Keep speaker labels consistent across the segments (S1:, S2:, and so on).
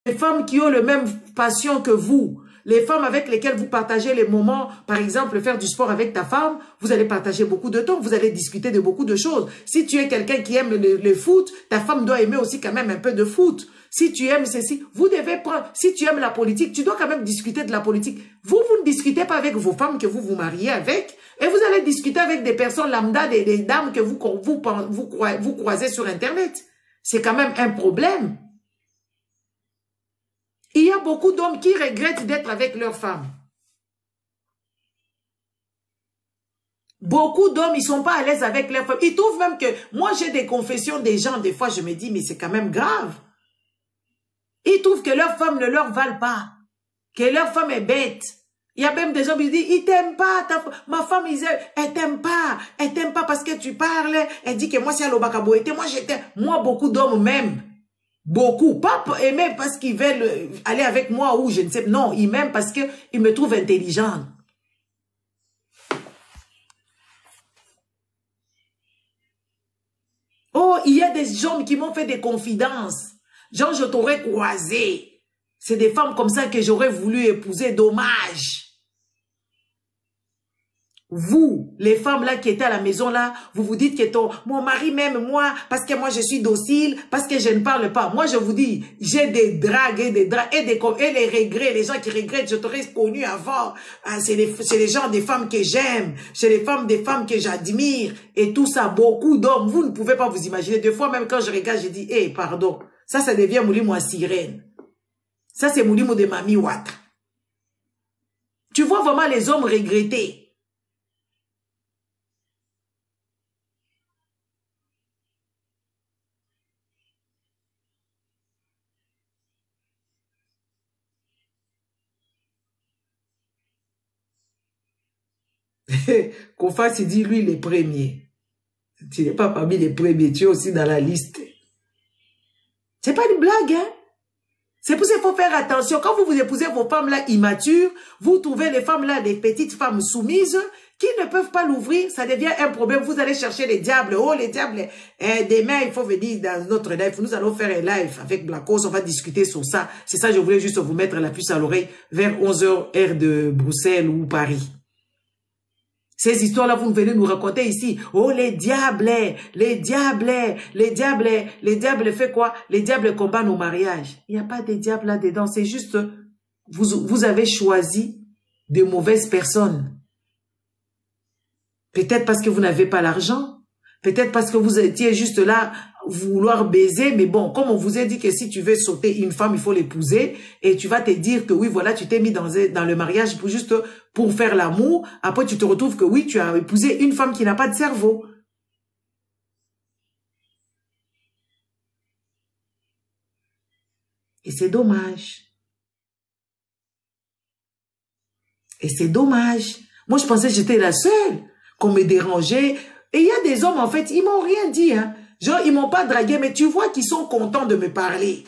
S1: femmes qui ont le même passion que vous, les femmes avec lesquelles vous partagez les moments, par exemple, faire du sport avec ta femme, vous allez partager beaucoup de temps, vous allez discuter de beaucoup de choses. Si tu es quelqu'un qui aime le foot, ta femme doit aimer aussi quand même un peu de foot. Si tu aimes ceci, vous devez prendre, si tu aimes la politique, tu dois quand même discuter de la politique. Vous ne discutez pas avec vos femmes que vous vous mariez avec, et vous allez discuter avec des personnes lambda, des dames que vous croisez sur Internet. C'est quand même un problème. Il y a beaucoup d'hommes qui regrettent d'être avec leurs femmes. Beaucoup d'hommes, ils sont pas à l'aise avec leurs femmes. Ils trouvent même que, moi j'ai des confessions des gens, des fois je me dis, mais c'est quand même grave. Ils trouvent que leur femme ne leur valent pas, que leur femme est bête. Il y a même des hommes qui disent, ils t'aiment pas, ma femme, elle t'aime pas parce que tu parles, elle dit que moi c'est Alobakaboete, moi je t'aime. Moi, beaucoup d'hommes m'aiment. Beaucoup, pas aimer parce qu'ils veulent aller avec moi ou je ne sais pas. Non, ils m'aiment parce qu'ils me trouvent intelligente. Oh, il y a des hommes qui m'ont fait des confidences. Genre, je t'aurais croisé. C'est des femmes comme ça que j'aurais voulu épouser. Dommage. Vous, les femmes là qui étaient à la maison là, vous vous dites que mon mari m'aime moi parce que moi je suis docile, parce que je ne parle pas. Moi je vous dis, j'ai des dragues et les regrets, les gens qui regrettent, je t'aurais connu avant. Ah, c'est les gens des femmes que j'aime, c'est les femmes des femmes que j'admire et tout ça. Beaucoup d'hommes, vous ne pouvez pas vous imaginer. Des fois même quand je regarde, je dis, hey, pardon, ça devient Moulimo à sirène. Ça c'est Moulimo de Mami Wata. Tu vois vraiment les hommes regretter. Kofa s'est dit, lui, les premiers. Tu n'es pas parmi les premiers, tu es aussi dans la liste. C'est pas une blague, hein? C'est pour ça qu'il faut faire attention. Quand vous épousez vos femmes là immatures, vous trouvez les femmes là, des petites femmes soumises, qui ne peuvent pas l'ouvrir, ça devient un problème. Vous allez chercher les diables. Oh, les diables. Demain, il faut venir dans notre live. Nous allons faire un live avec Blackos. On va discuter sur ça. C'est ça, je voulais juste vous mettre la puce à l'oreille vers 11h, heure de Bruxelles ou Paris. Ces histoires-là, vous venez nous raconter ici. Oh, les diables, les diables, les diables, les diables fait quoi? Les diables combattent nos mariages. Il n'y a pas de diables là-dedans. C'est juste, vous avez choisi de mauvaises personnes. Peut-être parce que vous n'avez pas l'argent. Peut-être parce que vous étiez juste là, vouloir baiser. Mais bon, comme on vous a dit que si tu veux sauter une femme, il faut l'épouser. Et tu vas te dire que oui, voilà, tu t'es mis dans le mariage pour faire l'amour. Après, tu te retrouves que oui, tu as épousé une femme qui n'a pas de cerveau. Et c'est dommage. Et c'est dommage. Moi, je pensais que j'étais la seule, qu'on me dérangeait. Et il y a des hommes, en fait, ils m'ont rien dit, hein. Genre, ils m'ont pas dragué, mais tu vois qu'ils sont contents de me parler.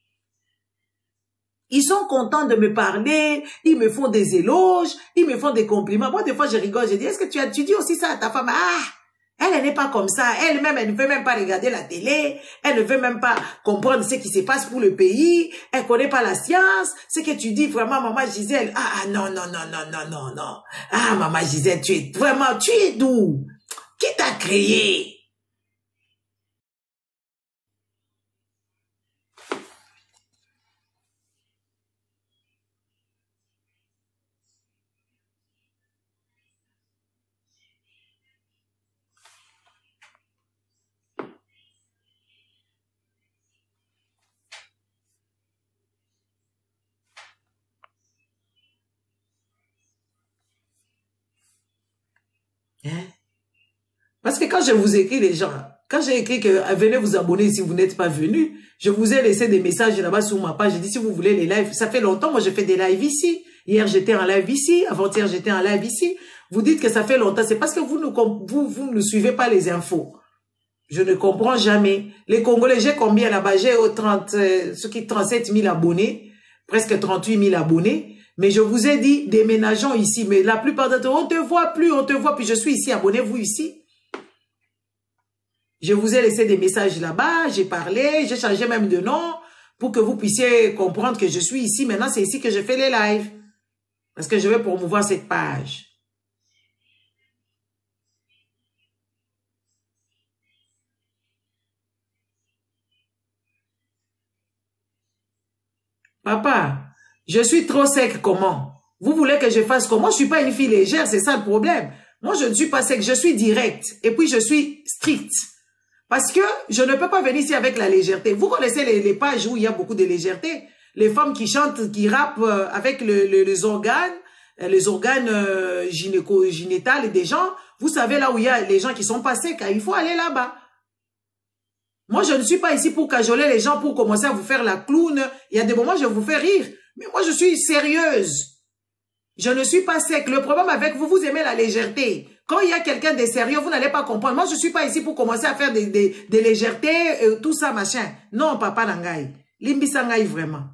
S1: Ils sont contents de me parler, ils me font des éloges, ils me font des compliments. Moi, des fois, je rigole, je dis, est-ce que tu dis aussi ça à ta femme? Ah, elle n'est pas comme ça. Elle-même, elle ne veut même pas regarder la télé. Elle ne veut même pas comprendre ce qui se passe pour le pays. Elle connaît pas la science. Ce que tu dis, vraiment, maman Gisèle, non, non, non, non, non, non, non. Ah, maman Gisèle, tu es d'où? Qui t'a créé? Hein? Parce que quand je vous écris, les gens, quand j'ai écrit que venez vous abonner si vous n'êtes pas venu, je vous ai laissé des messages là-bas sur ma page. J'ai dit si vous voulez les lives, ça fait longtemps, moi je fais des lives ici. Hier j'étais en live ici, avant-hier j'étais en live ici. Vous dites que ça fait longtemps, c'est parce que vous ne suivez pas les infos. Je ne comprends jamais. Les Congolais, j'ai combien là-bas? J'ai 37 000 abonnés, presque 38 000 abonnés. Mais je vous ai dit, déménageons ici. Mais la plupart d'entre eux, on te voit plus, puis je suis ici, abonnez-vous ici. Je vous ai laissé des messages là-bas, j'ai parlé, j'ai changé même de nom. pour que vous puissiez comprendre que je suis ici. Maintenant, c'est ici que je fais les lives. Parce que je vais promouvoir cette page. Papa, je suis trop sec, comment? Vous voulez que je fasse comment? Je suis pas une fille légère, c'est ça le problème. Moi, je ne suis pas sec, je suis directe. Et puis, je suis stricte. Parce que je ne peux pas venir ici avec la légèreté. Vous connaissez les pages où il y a beaucoup de légèreté. Les femmes qui chantent, qui rappent avec les organes gynétales des gens. Vous savez là où il y a les gens qui sont pas secs, il faut aller là-bas. Moi, je ne suis pas ici pour cajoler les gens, pour commencer à vous faire la clown. Il y a des moments, je vous fais rire. Mais moi, je suis sérieuse. Je ne suis pas sec. Le problème avec vous, vous aimez la légèreté. Quand il y a quelqu'un de sérieux, vous n'allez pas comprendre. Moi, je ne suis pas ici pour commencer à faire des légèretés, tout ça, machin. Non, papa Nangaï. Limbi Sangaï, vraiment.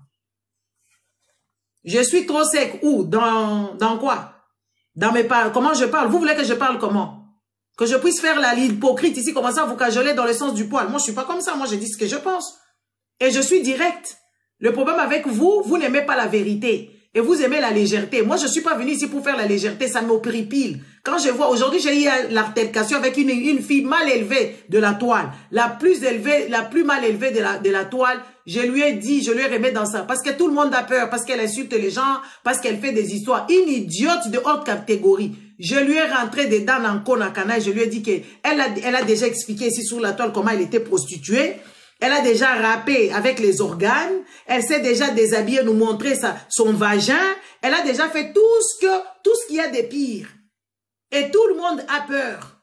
S1: Je suis trop sec. Où? Dans quoi? Dans mes paroles. Comment je parle? Vous voulez que je parle comment? Que je puisse faire l'hypocrite ici, commencer à vous cajoler dans le sens du poil. Moi, je suis pas comme ça. Moi, je dis ce que je pense. Et je suis directe. Le problème avec vous, vous n'aimez pas la vérité. Et vous aimez la légèreté. Moi, je suis pas venue ici pour faire la légèreté. Ça m'oppripile. Quand je vois, aujourd'hui, j'ai eu l'altercation avec une fille mal élevée de la toile. La plus mal élevée de la toile. Je lui ai dit, je lui ai remis dans ça. Parce que tout le monde a peur. Parce qu'elle insulte les gens. Parce qu'elle fait des histoires. Une idiote de haute catégorie. Je lui ai rentré dedans dans Konakana. Je lui ai dit qu'elle a déjà expliqué ici sur la toile comment elle était prostituée. Elle a déjà rappé avec les organes. Elle s'est déjà déshabillée, nous montrer son vagin. Elle a déjà fait tout ce qu'il y a de pire. Et tout le monde a peur.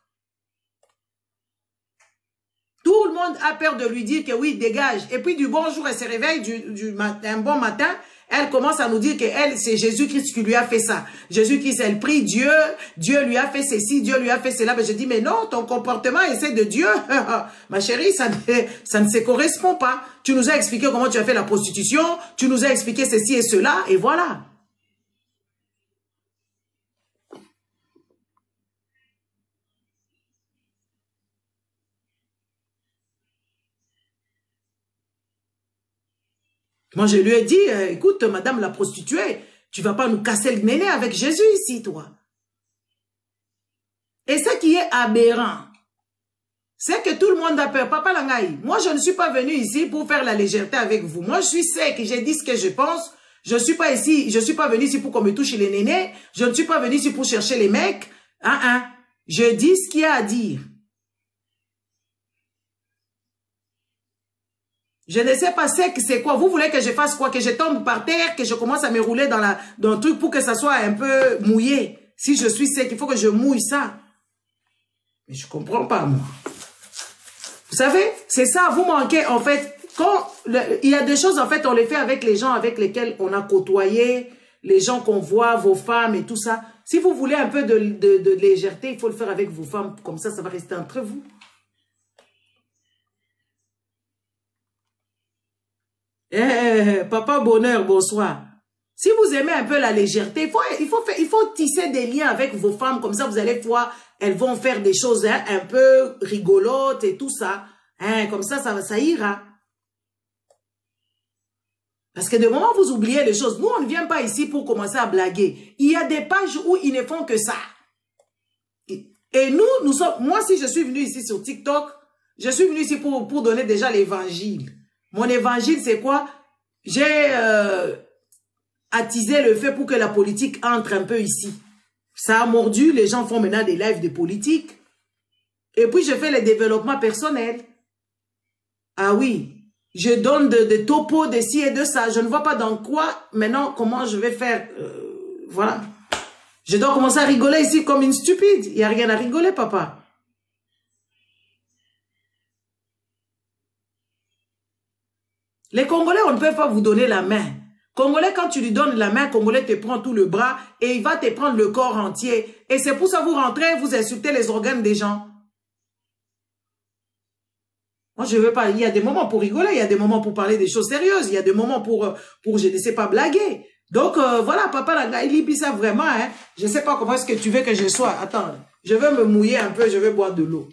S1: Tout le monde a peur de lui dire que oui, dégage. Et puis du bon jour, elle se réveille un bon matin. Elle commence à nous dire que c'est Jésus-Christ qui lui a fait ça. Jésus-Christ, elle prie Dieu. Dieu lui a fait ceci, Dieu lui a fait cela. Mais je dis, mais non, ton comportement, c'est de Dieu. Ma chérie, ça ne se correspond pas. Tu nous as expliqué comment tu as fait la prostitution. Tu nous as expliqué ceci et cela. Et voilà. Moi, je lui ai dit, écoute, madame la prostituée, tu vas pas nous casser le nez avec Jésus ici, toi. Et ce qui est aberrant, c'est que tout le monde a peur. Papa Langaï, moi, je ne suis pas venu ici pour faire la légèreté avec vous. Moi, je suis sec, j'ai dit ce que je pense. Je suis pas venu ici pour qu'on me touche les nénés. Je ne suis pas venu ici pour chercher les mecs. Je dis ce qu'il y a à dire. Je ne sais pas c'est quoi. Vous voulez que je fasse quoi? Que je tombe par terre, que je commence à me rouler dans le truc pour que ça soit un peu mouillé. Si je suis sec, il faut que je mouille ça. Mais je comprends pas, moi. Vous savez, c'est ça, vous manquez, en fait. Il y a des choses, en fait, on les fait avec les gens avec lesquels on a côtoyé, les gens qu'on voit, vos femmes et tout ça. Si vous voulez un peu de légèreté, il faut le faire avec vos femmes. Comme ça va rester entre vous. Papa Bonheur, bonsoir. Si vous aimez un peu la légèreté, il faut tisser des liens avec vos femmes. Comme ça, vous allez voir, elles vont faire des choses un peu rigolotes et tout ça. Comme ça ira. Parce que de moment, vous oubliez les choses. Nous, on ne vient pas ici pour commencer à blaguer. Il y a des pages où ils ne font que ça. Et nous sommes... Moi, si je suis venu ici sur TikTok, je suis venu ici pour donner déjà l'évangile. Mon évangile, c'est quoi? J'ai attisé le feu pour que la politique entre un peu ici. Ça a mordu, les gens font maintenant des lives de politique. Et puis, je fais les développements personnels. Ah oui, je donne des topos de ci et de ça. Je ne vois pas dans quoi, maintenant, comment je vais faire. Voilà. Je dois commencer à rigoler ici comme une stupide. Il n'y a rien à rigoler, papa. Les Congolais, on ne peut pas vous donner la main. Congolais, quand tu lui donnes la main, Congolais te prend tout le bras et il va te prendre le corps entier. Et c'est pour ça que vous rentrez, vous insultez les organes des gens. Moi, je veux pas. Il y a des moments pour rigoler, il y a des moments pour parler des choses sérieuses, il y a des moments pour je ne sais pas, blaguer. Donc, voilà, papa, il lit ça vraiment, hein. Je ne sais pas comment est-ce que tu veux que je sois. Attends, je vais me mouiller un peu, je vais boire de l'eau.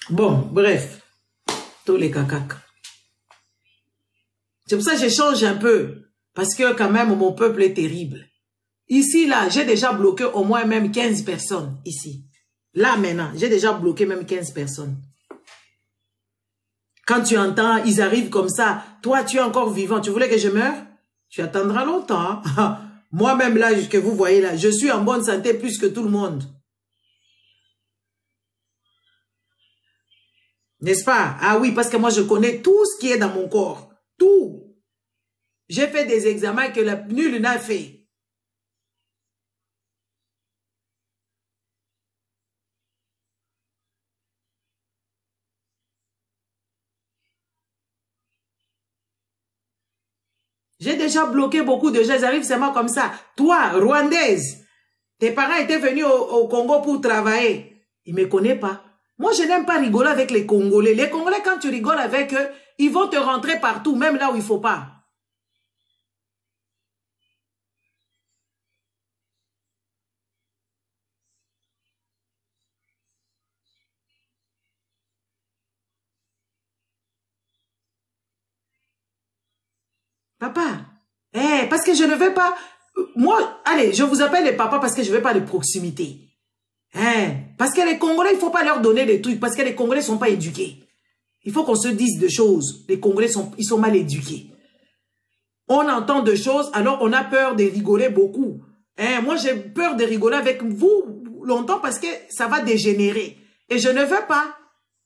S1: Bon, bref. Tous les cacacs. C'est pour ça que j'échange un peu. Parce que quand même, mon peuple est terrible. Ici, là, j'ai déjà bloqué au moins même 15 personnes. Ici. Là, maintenant, j'ai déjà bloqué même 15 personnes. Quand tu entends, ils arrivent comme ça. Toi, tu es encore vivant. Tu voulais que je meure? Tu attendras longtemps. Hein? Moi-même, là, que vous voyez là, je suis en bonne santé plus que tout le monde. N'est-ce pas? Ah oui, parce que moi, je connais tout ce qui est dans mon corps. Tout. J'ai fait des examens que nul n'a fait. J'ai déjà bloqué beaucoup de gens. Ils arrivent seulement comme ça. Toi, Rwandaise, tes parents étaient venus au Congo pour travailler. Ils ne me connaissent pas. Moi, je n'aime pas rigoler avec les Congolais. Les Congolais, quand tu rigoles avec eux, ils vont te rentrer partout, même là où il ne faut pas. Papa, parce que je ne veux pas... Moi, allez, je vous appelle les papas parce que je ne veux pas de proximité. Parce que les Congolais, il ne faut pas leur donner des trucs parce que les Congolais ne sont pas éduqués. Il faut qu'on se dise des choses. Les Congolais, ils sont mal éduqués. On entend des choses, alors on a peur de rigoler beaucoup. Moi, j'ai peur de rigoler avec vous longtemps parce que ça va dégénérer. Et je ne veux pas.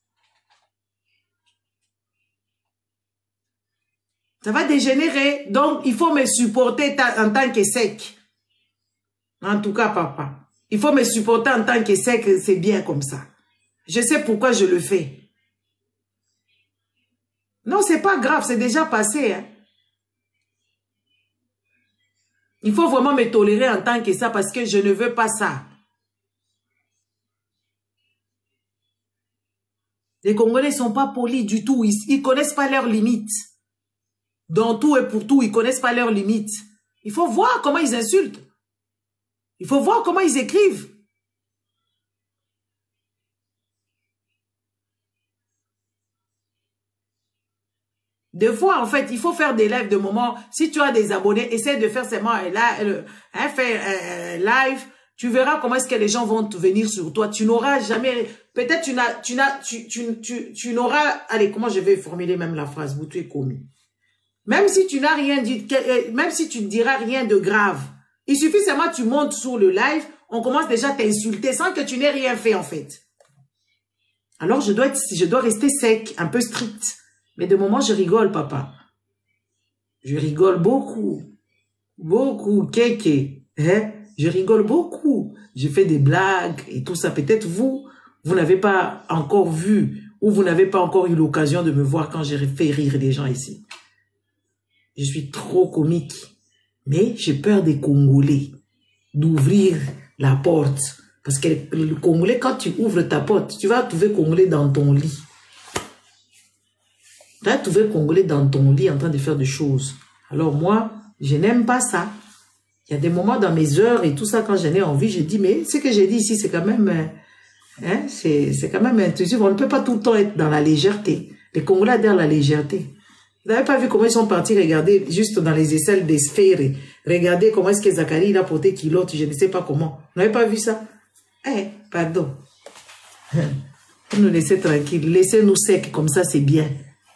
S1: Ça va dégénérer. Donc, il faut me supporter en tant que sec. En tout cas, papa. Il faut me supporter en tant que sec. C'est bien comme ça. Je sais pourquoi je le fais. Non, c'est pas grave. C'est déjà passé. Hein. Il faut vraiment me tolérer en tant que ça parce que je ne veux pas ça. Les Congolais ne sont pas polis du tout. Ils ne connaissent pas leurs limites. Dans tout et pour tout, ils ne connaissent pas leurs limites. Il faut voir comment ils insultent. Il faut voir comment ils écrivent. Des fois, en fait, il faut faire des lives de moments. Si tu as des abonnés, essaie de faire seulement un live. Tu verras comment est-ce que les gens vont venir sur toi. Tu n'auras jamais... Peut-être tu n'auras... Allez, comment je vais formuler même la phrase? Vous, tu es commis. Même si tu n'as rien dit, même si tu ne diras rien de grave, il suffit seulement que tu montes sur le live, on commence déjà à t'insulter sans que tu n'aies rien fait en fait. Alors je dois rester sec, un peu strict. Mais de moment, je rigole, papa. Je rigole beaucoup. Beaucoup, kéké. Je rigole beaucoup. Je fais des blagues et tout ça. Peut-être vous n'avez pas encore vu ou vous n'avez pas encore eu l'occasion de me voir quand j'ai fait rire des gens ici. Je suis trop comique. Mais j'ai peur des Congolais d'ouvrir la porte. Parce que le Congolais, quand tu ouvres ta porte, tu vas trouver Congolais dans ton lit. Tu vas trouver Congolais dans ton lit en train de faire des choses. Alors moi, je n'aime pas ça. Il y a des moments dans mes heures et tout ça, quand j'en ai envie, je dis, mais ce que j'ai dit ici, c'est quand même... c'est quand même intrusif. On ne peut pas tout le temps être dans la légèreté. Les Congolais adhèrent la légèreté. Vous n'avez pas vu comment ils sont partis regarder juste dans les aisselles des sphères. Regardez comment est-ce que Zacharie il a porté kilote, je ne sais pas comment. Vous n'avez pas vu ça? Pardon. Vous nous laissez tranquilles. Laissez-nous secs, comme ça c'est bien.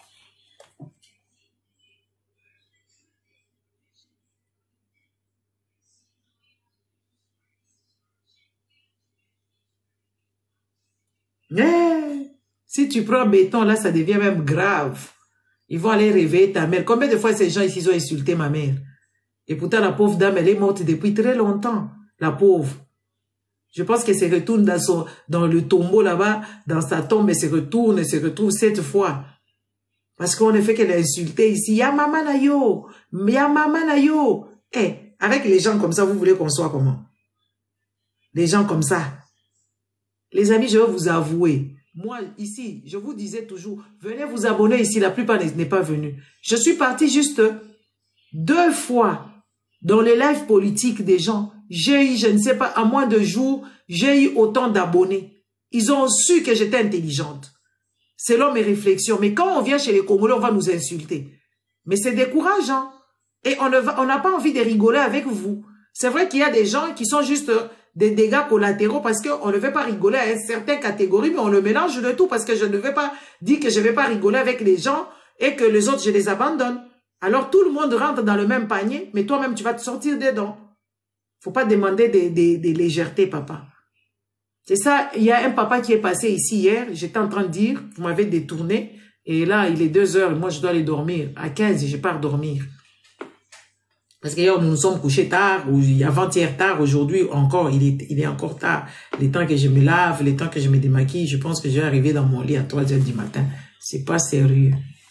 S1: Si tu prends béton, là, ça devient même grave. Ils vont aller réveiller ta mère. Combien de fois ces gens ici ont insulté ma mère? Et pourtant, la pauvre dame, elle est morte depuis très longtemps. La pauvre. Je pense qu'elle se retourne dans le tombeau là-bas, dans sa tombe, elle se retrouve 7 fois. Parce qu'on a fait qu'elle a insulté ici. Ya maman na yo. Ya maman na yo. Avec les gens comme ça, vous voulez qu'on soit comment? Les gens comme ça. Les amis, je vais vous avouer. Moi, ici, je vous disais toujours, venez vous abonner ici. La plupart n'est pas venu. Je suis partie juste 2 fois dans les lives politiques des gens. J'ai eu, je ne sais pas, à moins de jours, j'ai eu autant d'abonnés. Ils ont su que j'étais intelligente. selon mes réflexions. Mais quand on vient chez les Congolais, on va nous insulter. Mais c'est décourageant. Et on n'a pas envie de rigoler avec vous. C'est vrai qu'il y a des gens qui sont juste des dégâts collatéraux parce qu'on ne veut pas rigoler à une certaine catégorie, mais on le mélange de tout parce que je ne veux pas dire que je ne vais pas rigoler avec les gens et que les autres, je les abandonne. Alors tout le monde rentre dans le même panier, mais toi-même, tu vas te sortir dedans. Faut pas demander des légèretés, papa. C'est ça, il y a un papa qui est passé ici hier, j'étais en train de dire, vous m'avez détourné, et là, il est 2 heures, moi je dois aller dormir. À 15, je pars dormir. Parce qu'hier, nous nous sommes couchés tard, ou avant-hier tard, aujourd'hui encore, il est encore tard. Les temps que je me lave, les temps que je me démaquille, je pense que je vais arriver dans mon lit à 3 heures du matin. C'est pas sérieux.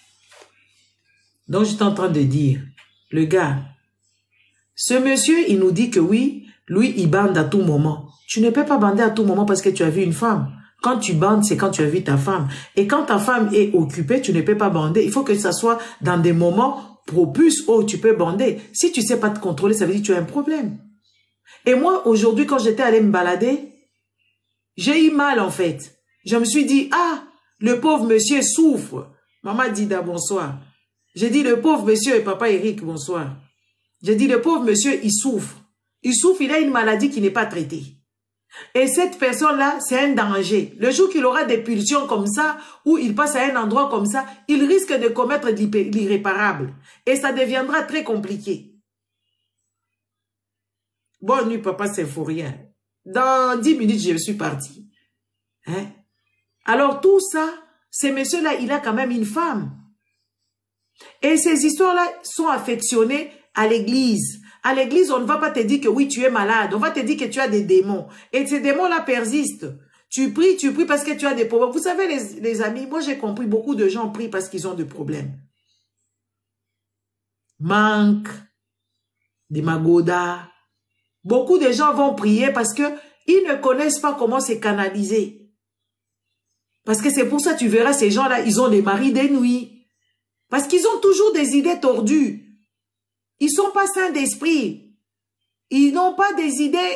S1: Donc, j'étais en train de dire, le gars, ce monsieur, il nous dit que oui, lui, il bande à tout moment. Tu ne peux pas bander à tout moment parce que tu as vu une femme. Quand tu bandes, c'est quand tu as vu ta femme. Et quand ta femme est occupée, tu ne peux pas bander. Il faut que ça soit dans des moments propices où tu peux bander. Si tu ne sais pas te contrôler, ça veut dire que tu as un problème. Et moi, aujourd'hui, quand j'étais allée me balader, j'ai eu mal en fait. Je me suis dit, ah, le pauvre monsieur souffre. Maman dit bonsoir. J'ai dit, le pauvre monsieur et papa Eric, bonsoir. J'ai dit, le pauvre monsieur, il souffre. Il souffre, il a une maladie qui n'est pas traitée. Et cette personne-là, c'est un danger. Le jour qu'il aura des pulsions comme ça, ou il passe à un endroit comme ça, il risque de commettre l'irréparable. Et ça deviendra très compliqué. Bonne nuit, papa, c'est faux rien. Dans 10 minutes, je suis parti. Hein? Alors tout ça, ces messieurs-là, il a quand même une femme. Et ces histoires-là sont affectionnées à l'église. À l'église, on ne va pas te dire que oui, tu es malade. On va te dire que tu as des démons. Et ces démons-là persistent. Tu pries parce que tu as des problèmes. Vous savez, les amis, moi j'ai compris, beaucoup de gens prient parce qu'ils ont des problèmes. Manque, des magodas. Beaucoup de gens vont prier parce que ils ne connaissent pas comment se canaliser. Parce que c'est pour ça, tu verras, ces gens-là, ils ont des maris des nuits. Parce qu'ils ont toujours des idées tordues. Ils ne sont pas sains d'esprit. Ils n'ont pas des idées.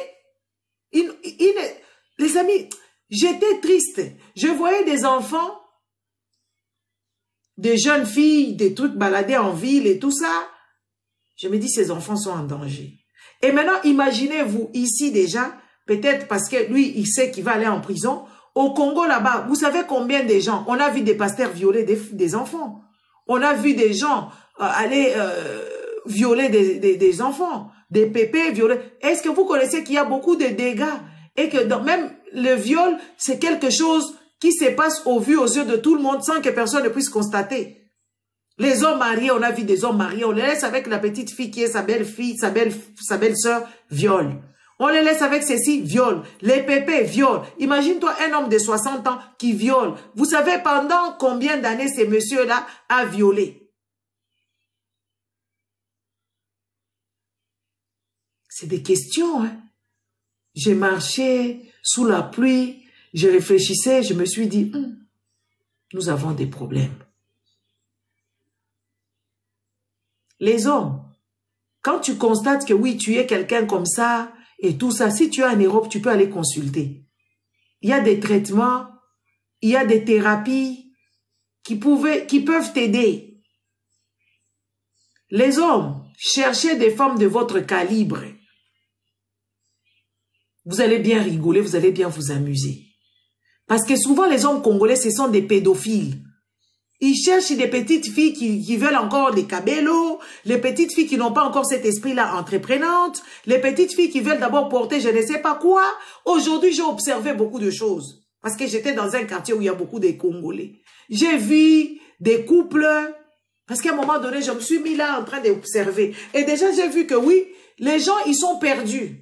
S1: Les amis, j'étais triste. Je voyais des enfants, des jeunes filles, des trucs baladés en ville et tout ça. Je me dis, ces enfants sont en danger. Et maintenant, imaginez-vous, ici déjà, peut-être parce que lui, il sait qu'il va aller en prison. Au Congo, là-bas, vous savez combien de gens, on a vu des pasteurs violer des enfants. On a vu des gens aller violer des enfants, des pépés violer. Est-ce que vous connaissez qu'il y a beaucoup de dégâts et que même le viol, c'est quelque chose qui se passe au vu, aux yeux de tout le monde sans que personne ne puisse constater. Les hommes mariés, on a vu des hommes mariés, on les laisse avec la petite fille qui est sa belle-fille, sa belle-sœur, viol. On les laisse avec ceci, viol. Les pépés, viol. Imagine-toi un homme de 60 ans qui viole. Vous savez pendant combien d'années ces messieurs-là a violé? C'est des questions, hein. J'ai marché sous la pluie, je réfléchissais, je me suis dit, nous avons des problèmes. Les hommes, quand tu constates que oui, tu es quelqu'un comme ça et tout ça, si tu es en Europe, tu peux aller consulter. Il y a des traitements, il y a des thérapies qui peuvent t'aider. Les hommes, cherchez des femmes de votre calibre. Vous allez bien rigoler, vous allez bien vous amuser. Parce que souvent, les hommes congolais, ce sont des pédophiles. Ils cherchent des petites filles qui veulent encore des cabellos, les petites filles qui n'ont pas encore cet esprit-là entreprenante, les petites filles qui veulent d'abord porter je ne sais pas quoi. Aujourd'hui, j'ai observé beaucoup de choses. Parce que j'étais dans un quartier où il y a beaucoup de Congolais. J'ai vu des couples, parce qu'à un moment donné, je me suis mis là en train d'observer. Et déjà, j'ai vu que oui, les gens, ils sont perdus.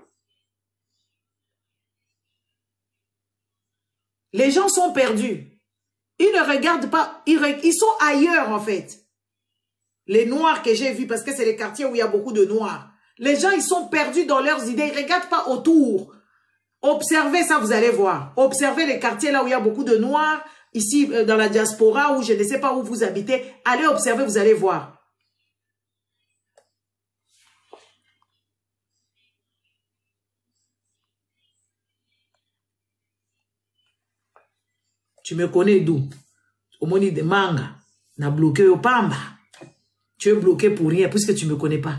S1: Les gens sont perdus. Ils ne regardent pas, ils sont ailleurs en fait. Les noirs que j'ai vus, parce que c'est les quartiers où il y a beaucoup de noirs. Les gens, ils sont perdus dans leurs idées, ils ne regardent pas autour. Observez ça, vous allez voir. Observez les quartiers là où il y a beaucoup de noirs, ici dans la diaspora, où je ne sais pas où vous habitez. Allez observer, vous allez voir. Tu me connais d'où? au moni de manga, n'a bloqué au pamba. Tu es bloqué pour rien, puisque tu ne me connais pas.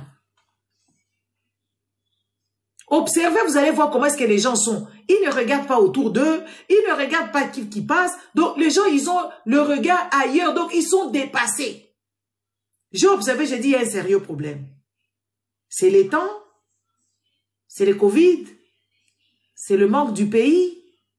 S1: Observez, vous allez voir comment est-ce que les gens sont. Ils ne regardent pas autour d'eux, ils ne regardent pas qui passe. Donc, les gens, ils ont le regard ailleurs, donc ils sont dépassés. J'ai observé, j'ai dit, il y a un sérieux problème. C'est les temps, c'est le Covid, c'est le manque du pays,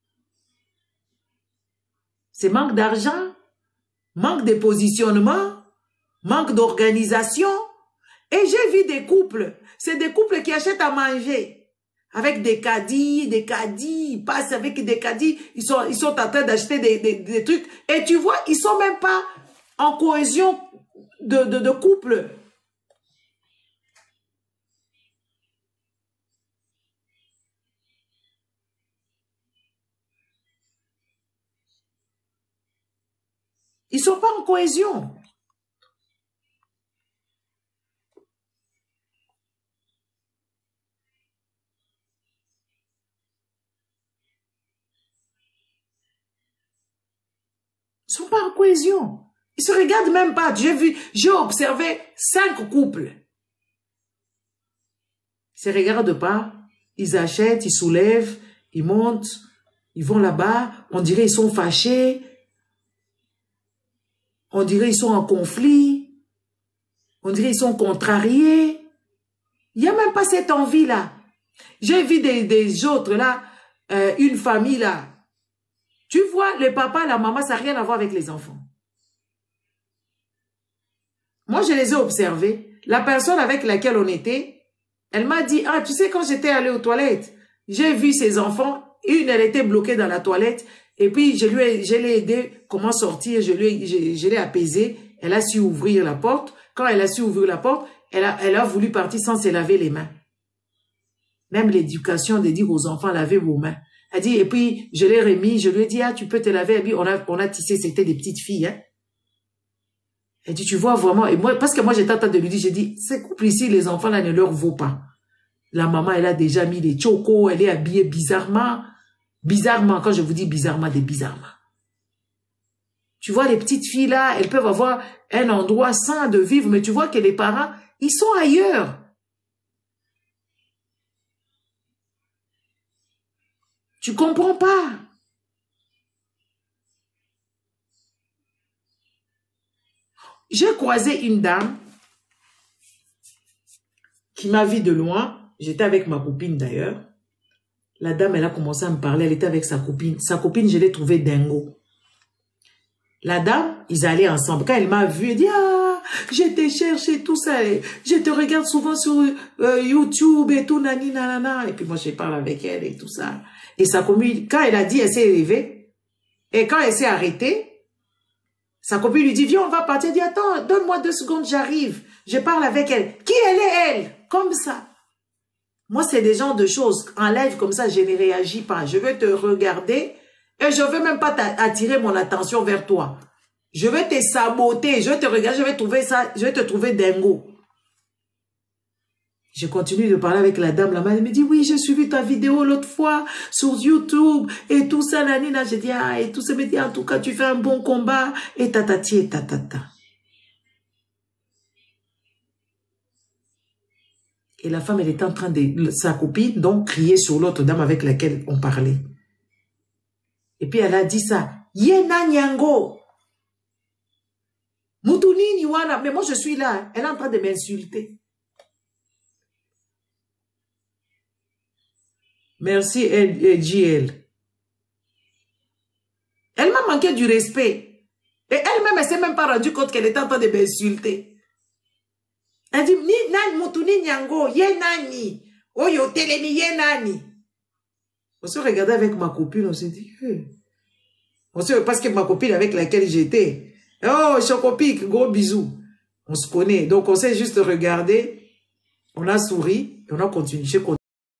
S1: c'est manque d'argent, manque de positionnement, manque d'organisation. Et j'ai vu des couples, c'est des couples qui achètent à manger avec des caddies, ils passent avec des caddies, ils sont en train d'acheter des trucs. Et tu vois, ils sont même pas en cohésion de couple. Ils sont pas en cohésion. Ils sont pas en cohésion. Ils se regardent même pas. J'ai observé 5 couples. Ils se regardent pas. Ils achètent, ils soulèvent, ils montent, ils vont là-bas. On dirait ils sont fâchés. On dirait ils sont en conflit. On dirait ils sont contrariés. Il n'y a même pas cette envie-là. J'ai vu des autres là, une famille là. Tu vois, le papa, la maman, ça n'a rien à voir avec les enfants. Moi, je les ai observés. La personne avec laquelle on était, elle m'a dit, ah, tu sais, quand j'étais allée aux toilettes, j'ai vu ses enfants, une, elle était bloquée dans la toilette, et puis je l'ai aidé comment sortir, je l'ai apaisée, elle a su ouvrir la porte. Quand elle a su ouvrir la porte, elle a voulu partir sans se laver les mains. Même l'éducation de dire aux enfants, lavez vos mains. Elle dit, et puis, je l'ai remis, je lui ai dit, ah, tu peux te laver. Et puis, on a tissé, c'était des petites filles, hein. Elle dit, tu vois vraiment, et moi, parce que moi, j'étais en train de lui dire, j'ai dit, ces couples ici, les enfants, là, ne leur vaut pas. La maman, elle a déjà mis les chocos, elle est habillée bizarrement. Bizarrement, quand je vous dis bizarrement, des bizarrement. Tu vois, les petites filles, là, elles peuvent avoir un endroit sain de vivre, mais tu vois que les parents, ils sont ailleurs. Tu comprends pas. J'ai croisé une dame qui m'a vu de loin. J'étais avec ma copine d'ailleurs. La dame, elle a commencé à me parler. Elle était avec sa copine. Sa copine, je l'ai trouvée dingo. La dame, ils allaient ensemble. Quand elle m'a vu, elle dit, ah, je te cherche et tout ça. Je te regarde souvent sur YouTube et tout, nani, nanana. Et puis moi, je parle avec elle et tout ça. Et sa copine, quand elle a dit, elle s'est élevée. Et quand elle s'est arrêtée, sa copine lui dit, viens, on va partir. Elle dit, attends, donne-moi 2 secondes, j'arrive. Je parle avec elle. Qui elle est, elle? Comme ça. Moi, c'est des genres de choses. En live, comme ça, je ne réagis pas. Je veux te regarder et je ne veux même pas attirer mon attention vers toi. Je vais te saboter. Je vais te regarder, je vais trouver ça, je vais te trouver dingo. Je continue de parler avec la dame. La mère me dit, oui, j'ai suivi ta vidéo l'autre fois sur YouTube et tout ça, nanina. J'ai dit, ah, et tout ça me dit, en tout cas, tu fais un bon combat et tatati et tatata. Et la femme, elle était en train de, sa copine, donc, crier sur l'autre dame avec laquelle on parlait. Et puis, elle a dit ça. Yena nyango. Mutuni niwana. Mais moi, je suis là. Elle est en train de m'insulter. Merci, JL. Elle m'a manqué du respect. Et elle-même, elle ne s'est même pas rendue compte qu'elle était en train de m'insulter. Elle dit, ni nani mutuni nyango, ye nani. Oyo telemi ye nani. On se regardait avec ma copine, on s'est dit, hey. Parce que ma copine avec laquelle j'étais, oh, Chocopic, gros bisous. On se connaît. Donc, on s'est juste regardé, on a souri, et on a continué.